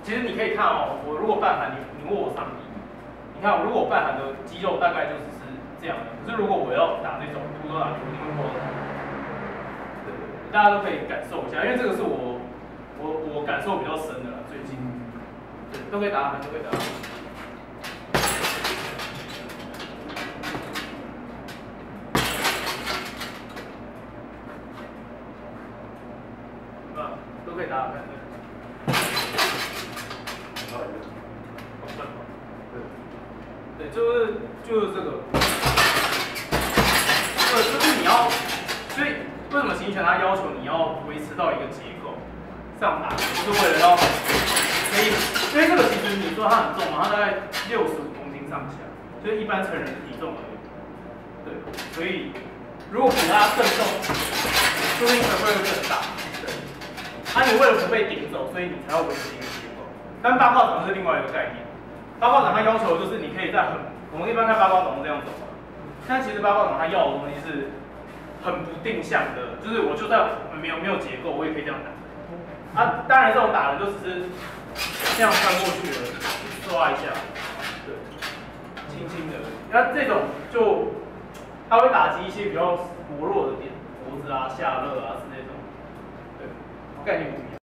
其实你可以看哦，我如果半寒，你握我上臂，你看如果我半寒的肌肉大概就是这样的。可是如果我要打这种徒手打球，因为大家都可以感受一下，因为这个是我感受比较深的啦，最近，对，都可以打，都可以打。都可以打打看。对，就是这个，就是你要，所以为什么形拳它要求你要维持到一个结构上打，就是为了要可以，因为这个其实你说它很重嘛，它大概65公斤上下，就是一般成人的体重而已。对，所以如果比它更重，说不定可能会更大。对，你为了不被顶走，所以你才要维持一个结构。但八卦掌是另外一个概念。八卦掌它要求就是你可以在我们一般看八卦掌这样走嘛，但其实八卦掌它要的东西是很不定向的，就是我就算没有结构，我也可以这样打。当然这种打人就只是这样翻过去了，抓一下，对，轻轻的。那这种就它会打击一些比较薄弱的点，脖子啊、下颚啊是那种，对，概念不一样。